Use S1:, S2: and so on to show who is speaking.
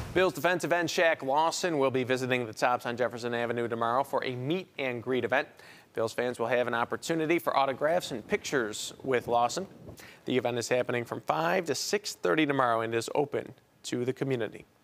S1: Bills defensive end Shaq Lawson will be visiting the Tops on Jefferson Avenue tomorrow for a meet and greet event. Bills fans will have an opportunity for autographs and pictures with Lawson. The event is happening from 5 to 6:30 tomorrow and is open to the community.